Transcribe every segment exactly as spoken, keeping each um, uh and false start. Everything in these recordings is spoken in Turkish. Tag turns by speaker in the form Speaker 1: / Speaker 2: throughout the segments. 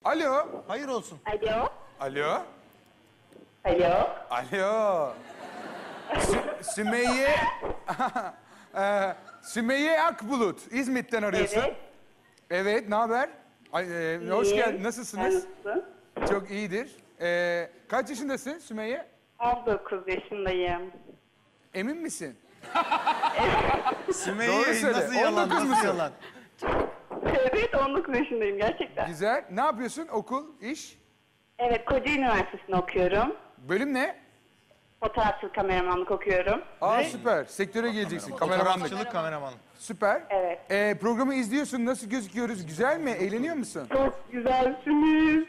Speaker 1: Alo.
Speaker 2: Hayır olsun.
Speaker 3: Alo.
Speaker 1: Alo.
Speaker 3: Alo.
Speaker 1: Alo. Sü Sümeyye. ee, Sümeyye Akbulut. İzmit'ten arıyorsun.
Speaker 3: Evet.
Speaker 1: Evet, ne haber? Ay, e, hoş geldin. Nasılsınız?
Speaker 3: Nasılsın?
Speaker 1: Çok iyidir. Ee, kaç yaşındasın Sümeyye?
Speaker 3: on dokuz yaşındayım.
Speaker 1: Emin misin?
Speaker 2: Sümeyye
Speaker 1: Doğru söyle.
Speaker 2: nasıl yalan,
Speaker 1: on dokuz
Speaker 2: nasıl
Speaker 1: musun?
Speaker 2: yalan?
Speaker 3: Evet, on dokuz yaşındayım gerçekten.
Speaker 1: Güzel. Ne yapıyorsun? Okul, iş?
Speaker 3: Evet, Kocaeli Üniversitesi'nde okuyorum.
Speaker 1: Bölüm ne?
Speaker 3: Fotoğrafçılık, kameramanlık okuyorum.
Speaker 1: Aa süper. Sektöre geleceksin. Kameramanlık.
Speaker 2: Fotoğrafçılık kameraman.
Speaker 1: Süper.
Speaker 3: Evet.
Speaker 1: Ee, programı izliyorsun. Nasıl gözüküyoruz? Güzel mi? Eğleniyor musun?
Speaker 3: Çok güzelsiniz.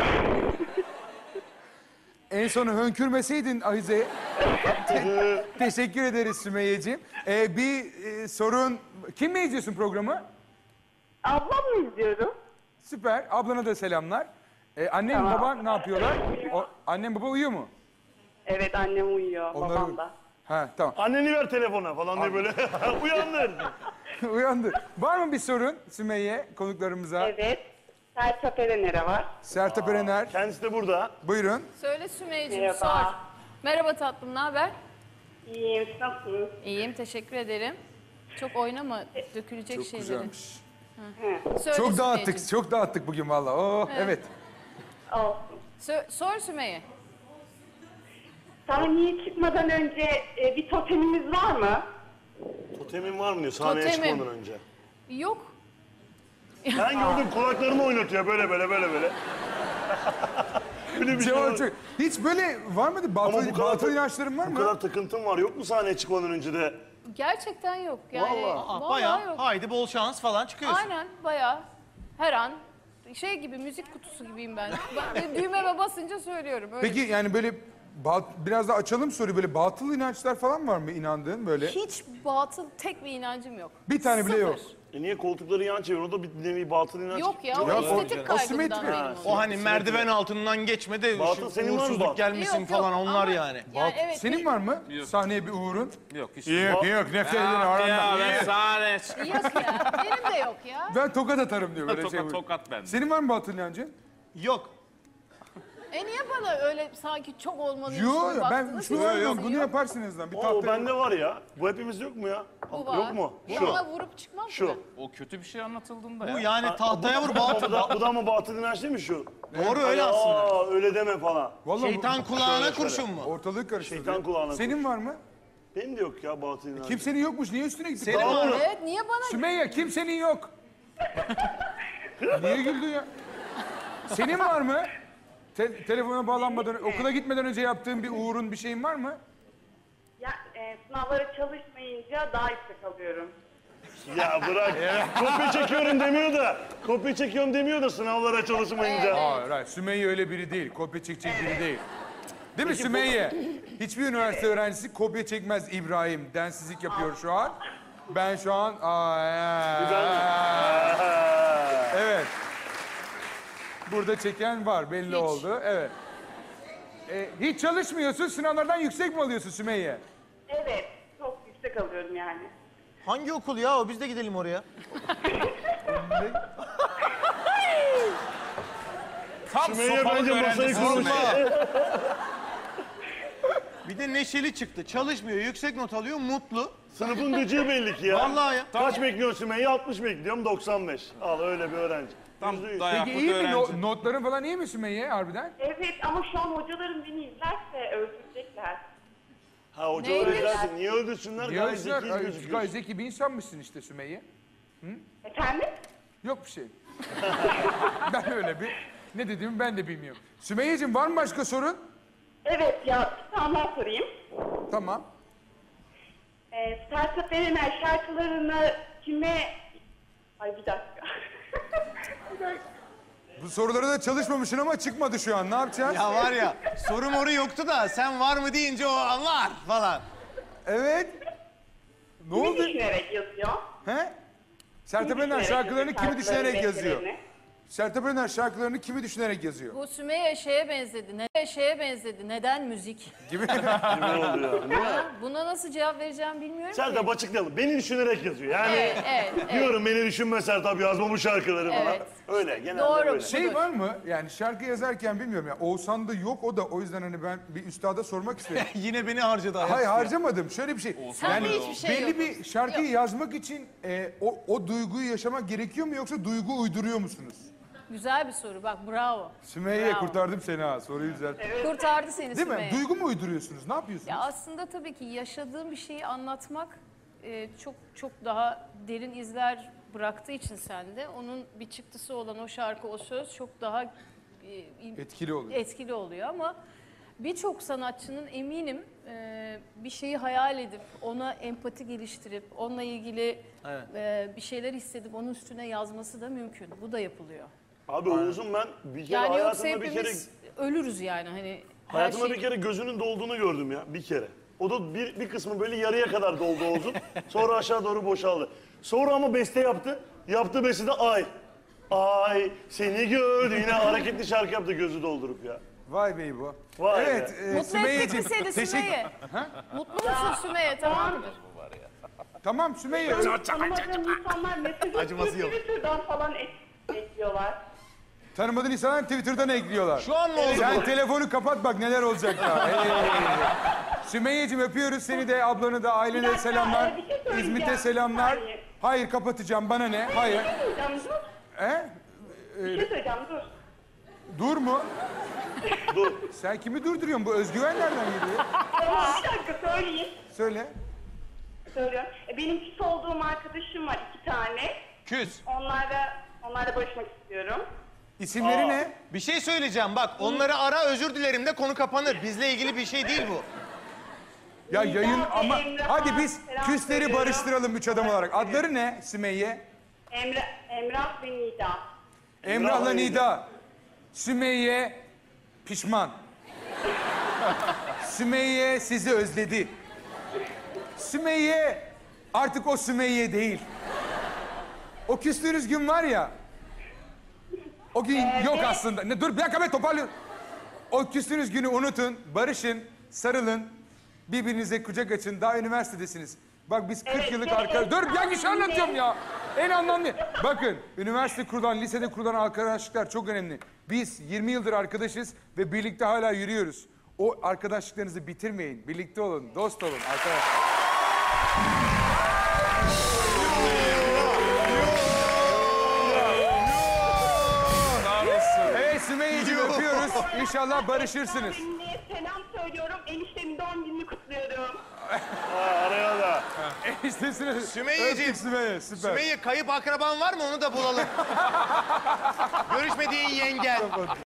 Speaker 1: En son hönkürmeseydin Ahize'ye. Te- teşekkür ederiz Sümeyye'ciğim. Ee, bir e, sorun... Kimle izliyorsun programı?
Speaker 3: Ablamla izliyorum.
Speaker 1: Süper. Ablana da selamlar. Ee, annen
Speaker 3: Tamam.
Speaker 1: baban ne yapıyorlar? O, annen baba uyuyor mu?
Speaker 3: Evet, annem uyuyor,
Speaker 1: Onlar
Speaker 3: babam
Speaker 1: uy-
Speaker 3: da.
Speaker 1: Ha tamam.
Speaker 4: Anneni ver telefona falan diye böyle uyandır.
Speaker 1: Uyandı. Var mı bir sorun Sümeyye konuklarımıza?
Speaker 3: Evet. Sertab Erener'e var.
Speaker 1: Sertab Erener.
Speaker 4: Kendisi de burada.
Speaker 1: Buyurun.
Speaker 5: Söyle Sümeyye'cim,
Speaker 3: Merhaba.
Speaker 5: sor. Merhaba tatlım, ne haber?
Speaker 3: İyiyim, siz nasılsınız?
Speaker 5: İyiyim, teşekkür ederim. Çok oynama, dökülecek
Speaker 1: Çok
Speaker 5: şeyleri.
Speaker 1: güzelmiş.
Speaker 5: Söyle
Speaker 1: Çok dağıttık.
Speaker 5: Sümeyye'cim.
Speaker 1: Çok dağıttık bugün vallahi. Oh evet.
Speaker 3: Olsun.
Speaker 5: Sö- sor Sümeyye.
Speaker 3: Sahneye çıkmadan önce e, bir totemimiz var mı?
Speaker 4: Totemin var mı diyor sahneye
Speaker 5: Totemim.
Speaker 4: çıkmadan önce.
Speaker 5: Yok.
Speaker 4: Ben gördüm kulaklarını oynatıyor böyle böyle böyle böyle. Böyle bir şey
Speaker 1: Cevap
Speaker 4: var.
Speaker 1: çok. Hiç böyle var mıydı?
Speaker 4: Ama
Speaker 1: Batıl,
Speaker 4: bu kadar,
Speaker 1: batıl inançların var
Speaker 4: bu
Speaker 1: mı?
Speaker 4: kadar takıntın var yok mu sahneye çıkmadan önce de?
Speaker 5: Gerçekten yok. Yani,
Speaker 4: Vallahi.
Speaker 2: Aa,
Speaker 5: vallahi
Speaker 2: bayağı
Speaker 5: yok.
Speaker 2: haydi bol şans falan çıkıyorsun.
Speaker 5: Aynen, bayağı. Her an şey gibi, müzik kutusu gibiyim ben. Ben düğmeme basınca söylüyorum. Öyle.
Speaker 1: Peki yani böyle bat- biraz da açalım soruyu, böyle batıl inançlar falan var mı inandığın böyle?
Speaker 5: Hiç batıl, tek bir inancım yok.
Speaker 1: Bir tane bile
Speaker 5: Sıfır.
Speaker 1: yok.
Speaker 4: E niye koltukları yan çeviriyor? O da bir nevi batıl inanç.
Speaker 5: Yok ya, o
Speaker 1: Ya o-
Speaker 5: estetik
Speaker 1: o
Speaker 5: kaygımdan
Speaker 1: simetri.
Speaker 5: benim
Speaker 4: Ha,
Speaker 5: o.
Speaker 2: O hani merdiven altından geçme de
Speaker 4: Batıl
Speaker 2: şu
Speaker 4: senin var mı
Speaker 2: uğursuzluk
Speaker 4: batıl?
Speaker 2: gelmesin
Speaker 5: Yok,
Speaker 2: falan
Speaker 5: yok,
Speaker 2: onlar
Speaker 5: ama-
Speaker 2: yani.
Speaker 5: Yani
Speaker 1: Bat-
Speaker 5: evet,
Speaker 1: Senin
Speaker 5: bir-
Speaker 1: var mı? Sahneye bir uğrun.
Speaker 6: Yok hiç.
Speaker 1: Yok yok nefret edin
Speaker 6: Ya
Speaker 1: arandan.
Speaker 6: ben sahne
Speaker 5: Yok ya, benim de yok ya.
Speaker 1: Ben tokat atarım diyor böyle
Speaker 6: tokat
Speaker 1: şey.
Speaker 6: tokat bende.
Speaker 1: Senin var mı batıl inancın?
Speaker 2: Yok.
Speaker 5: E niye bana öyle sanki çok olmalıymış
Speaker 1: Yok
Speaker 5: gibi
Speaker 1: ben
Speaker 5: baktınız?
Speaker 1: şunu
Speaker 5: Hiç
Speaker 1: yok,
Speaker 5: olmasın,
Speaker 1: bunu
Speaker 5: yok.
Speaker 1: yaparsınız lan. Bir
Speaker 4: O, o
Speaker 1: tahtaya.
Speaker 4: bende var ya. Bu hepimiz yok mu ya?
Speaker 5: Bu var.
Speaker 4: Yok mu?
Speaker 5: Bu
Speaker 4: Şu.
Speaker 5: bana vurup çıkmaz
Speaker 4: Şu.
Speaker 5: mı?
Speaker 6: O kötü bir şey anlatıldığında
Speaker 2: Bu
Speaker 6: ya.
Speaker 2: yani tahtaya vur
Speaker 4: Ama
Speaker 2: batıl.
Speaker 4: bu da, bu da ama batıl inanç değil mi şu?
Speaker 2: Doğru öyle
Speaker 4: Ay,
Speaker 2: aslında.
Speaker 4: Aa, öyle deme falan.
Speaker 1: Vallahi
Speaker 2: Şeytan
Speaker 1: bu-
Speaker 2: kulağına
Speaker 4: Şöyle, şöyle.
Speaker 2: kurşun mu?
Speaker 1: ortalığı karıştırdı.
Speaker 4: Şeytan kulağına
Speaker 1: Senin var mı?
Speaker 4: Benim de yok ya batıl inanç.
Speaker 1: Kimsenin yokmuş. Niye üstüne gittin?
Speaker 2: Senin
Speaker 1: Tamam.
Speaker 2: var mı?
Speaker 5: Evet, niye bana...
Speaker 1: Sümeyye kimsenin yok. Niye güldün ya? Senin var mı? Te- telefona bağlanmadan, okula gitmeden önce yaptığın bir uğurun bir şeyin var mı?
Speaker 3: Ya e, sınavlara çalışmayınca daha yüksek alıyorum.
Speaker 4: Ya bırak. Kopya çekiyorum demiyor da. Kopya çekiyorum demiyor da sınavlara çalışmayınca.
Speaker 1: Hayır, hayır. Sümeyye öyle biri değil. Kopya çekecek biri değil. Değil mi Sümeyye? Hiçbir üniversite öğrencisi kopya çekmez İbrahim. Densizlik yapıyor şu an. Ben şu an... Aa, ya. Evet. Burada çeken var, belli
Speaker 5: Hiç.
Speaker 1: oldu. Evet. Ee, hiç çalışmıyorsun, sınavlardan yüksek mi alıyorsun Sümeyye?
Speaker 3: Evet, çok yüksek alıyorum yani.
Speaker 2: Hangi okul ya o? Biz de gidelim oraya.
Speaker 6: Tam
Speaker 4: Sümeyye
Speaker 6: sopalık
Speaker 4: bence masayı
Speaker 6: öğrencisi
Speaker 4: kurmuş.
Speaker 6: Sümeyye.
Speaker 2: Bir de neşeli çıktı. Çalışmıyor, yüksek not alıyor, mutlu.
Speaker 4: Sınıfın gücü belli ki ya.
Speaker 2: Vallahi ya.
Speaker 4: Kaç bekliyorsun Sümeyye? altmış bekliyorum, doksan beş. Al öyle bir öğrenci.
Speaker 6: Tam
Speaker 4: Yüzde yüz.
Speaker 6: dayaklık
Speaker 1: Peki iyi mi?
Speaker 6: öğrenci.
Speaker 1: No- notların falan iyi mi Sümeyye harbiden?
Speaker 3: Evet ama şu an hocalarım beni izlerse öldürecekler.
Speaker 4: Ha hoca
Speaker 5: Neymiş?
Speaker 4: öğrencilersin. Niye öldürsünler?
Speaker 1: Niye
Speaker 4: Gayet
Speaker 1: öyleler?
Speaker 4: zeki
Speaker 1: Ay,
Speaker 4: gözüküyorsun.
Speaker 1: Gayet zeki bir insanmışsın işte Sümeyye.
Speaker 3: Efendim?
Speaker 1: Yok bir şey. Ben öyle bir... Ne dediğimi ben de bilmiyorum. Sümeyye'cim var mı başka sorun?
Speaker 3: Evet ya, bir tane daha sorayım.
Speaker 1: Tamam.
Speaker 3: Ee, Sertab Erener şarkılarını kime... Ay bir dakika.
Speaker 1: Bu sorulara da çalışmamışsın ama çıkmadı şu an. Ne yapacağız?
Speaker 2: Ya var ya, soru moru yoktu da sen var mı deyince o an var falan.
Speaker 1: Evet. Ne
Speaker 3: Kimi
Speaker 1: oldu?
Speaker 3: düşünerek yazıyor?
Speaker 1: He? Sertab
Speaker 3: Kimi
Speaker 1: Erener
Speaker 3: düşünerek
Speaker 1: şarkılarını
Speaker 3: yazıyor
Speaker 1: kimi düşünerek
Speaker 3: şarkıların
Speaker 1: yazıyor?
Speaker 3: bestelerini?
Speaker 1: Sertab Erener şarkılarını kimi düşünerek yazıyor?
Speaker 5: Bu Sümeyye şeye benzedi. Ne şeye benzedi? Neden müzik?
Speaker 1: Gibi.
Speaker 4: Ne oluyor? Değil mi?
Speaker 5: Buna nasıl cevap vereceğim bilmiyorum
Speaker 4: Sertab
Speaker 5: ki.
Speaker 4: açıklayalım. Beni düşünerek yazıyor. Yani
Speaker 5: Evet, evet, evet.
Speaker 4: diyorum beni düşünme Sertab yazma bu şarkıları falan.
Speaker 5: Evet.
Speaker 4: Öyle genelde
Speaker 5: Doğru.
Speaker 4: böyle.
Speaker 1: Şey var mı? Yani şarkı yazarken bilmiyorum ya. Oğuzhan'da yok o da. O yüzden hani ben bir üstada sormak istedim.
Speaker 2: Yine beni harcadı hayat.
Speaker 1: Hayır harcamadım. Şöyle bir şey.
Speaker 5: Sende hiçbir şey
Speaker 1: belli
Speaker 5: yok.
Speaker 1: bir şarkıyı yazmak için e, o, o duyguyu yaşamak gerekiyor mu yoksa duygu uyduruyor musunuz?
Speaker 5: Güzel bir soru bak bravo.
Speaker 1: Sümeyye
Speaker 5: Bravo.
Speaker 1: kurtardım seni ha. Soruyu düzelt.
Speaker 5: Kurtardı seni
Speaker 1: Değil
Speaker 5: Sümeyye.
Speaker 1: mi? Duygu mu uyduruyorsunuz? Ne yapıyorsunuz?
Speaker 5: Ya aslında tabii ki yaşadığım bir şeyi anlatmak e, çok çok daha derin izler bıraktığı için sende onun bir çıktısı olan o şarkı, o söz çok daha e, in-
Speaker 1: Etkili oluyor.
Speaker 5: etkili oluyor ama birçok sanatçının eminim e, bir şeyi hayal edip ona empati geliştirip onunla ilgili e, bir şeyler hissedip onun üstüne yazması da mümkün. Bu da yapılıyor.
Speaker 4: Abi Oğuz'un ben bir kere
Speaker 5: Yani yoksa
Speaker 4: hayatımda bir kere
Speaker 5: hepimiz ölürüz yani hani her
Speaker 4: hayatımda
Speaker 5: şey.
Speaker 4: bir kere gözünün dolduğunu gördüm ya bir kere. O da bir, bir kısmı böyle yarıya kadar doldu Oğuz'un. Sonra aşağı doğru boşaldı. Sonra ama beste yaptı. Yaptığı beste de ay. Ay seni gördü. Yine hareketli şarkı yaptı gözü doldurup ya.
Speaker 1: Vay be bu.
Speaker 4: Vay
Speaker 1: evet.
Speaker 4: be.
Speaker 1: E,
Speaker 5: Mutlu
Speaker 1: Sümeyye'ciğim,
Speaker 5: etmek seni
Speaker 1: teşekkür-
Speaker 5: Sümeyye. Mutlu musun Sümeyye tamam mıdır?
Speaker 1: Tamam Sümeyye.
Speaker 3: Tanımadığım insanlar mesajı
Speaker 2: Acıması yok.
Speaker 3: Twitter'dan falan ek- ekliyorlar.
Speaker 1: Tanımadığın insanlar Twitter'dan ekliyorlar.
Speaker 2: Şu an ne oldu?
Speaker 1: Sen telefonu kapat bak neler olacak ya. Hey. Sümeyye'cim öpüyoruz seni de ablanı da ailene
Speaker 3: Bir dakika,
Speaker 1: selamlar.
Speaker 3: e, bir şey söyleyeceğim.
Speaker 1: İzmit'e selamlar.
Speaker 3: Bir saniye.
Speaker 1: Hayır kapatacağım bana ne? Hayır.
Speaker 3: Bir şey söyleyeceğim dur.
Speaker 1: He?
Speaker 3: Bir şey söyleyeceğim dur.
Speaker 1: Dur mu?
Speaker 4: Dur.
Speaker 1: Sen kimi durduruyorsun? Bu özgüven nereden geliyor?
Speaker 3: Tamam bir dakika söyleyeyim.
Speaker 1: Söyle.
Speaker 3: Söylüyorum. E, benim küs olduğum arkadaşım var iki tane.
Speaker 2: Küs.
Speaker 3: Onlarla, onlarla barışmak istiyorum.
Speaker 1: İsimleri ne?
Speaker 2: Bir şey söyleyeceğim bak onları ara özür dilerim de konu kapanır. Bizle ilgili bir şey değil bu.
Speaker 1: Ya
Speaker 3: Nida
Speaker 1: yayın
Speaker 3: ve
Speaker 1: ama
Speaker 3: Emrah,
Speaker 1: hadi biz
Speaker 3: selam
Speaker 1: küsleri
Speaker 3: söylüyorum.
Speaker 1: barıştıralım üç adam olarak. Adları ne Sümeyye?
Speaker 3: Emre, Emrah ve Nida.
Speaker 1: Emrah'la
Speaker 4: ve
Speaker 1: Nida. Sümeyye pişman. Sümeyye sizi özledi. Sümeyye artık o Sümeyye değil. O küstüğünüz gün var ya. O gün yok aslında. Ne, dur bir dakika ben toparlıyorum. O küstüğünüz günü unutun, barışın, sarılın. Birbirinize kucak açın. Daha üniversitedesiniz. Bak biz kırk
Speaker 3: Evet,
Speaker 1: yıllık
Speaker 3: evet,
Speaker 1: arkadaş... Dur bir dakika şey
Speaker 3: aynen.
Speaker 1: anlatıyorum ya. En anlamlı. Bakın üniversite kurulan, lisede kurulan arkadaşlıklar çok önemli. Biz yirmi yıldır arkadaşız ve birlikte hala yürüyoruz. O arkadaşlıklarınızı bitirmeyin. Birlikte olun, dost olun arkadaşlar. Evet Sümeyye'ciğim öpüyoruz. İnşallah barışırsınız.
Speaker 3: Eniştemine selam söylüyorum. Eniştemin doğum gününü kutluyorum.
Speaker 4: Ha, araya da.
Speaker 1: İşte
Speaker 2: Sümeyye'ciğim.
Speaker 1: Öptük Sümeyye, süper.
Speaker 2: Sümeyye kayıp akraban var mı onu da bulalım. Görüşmediğin yengen.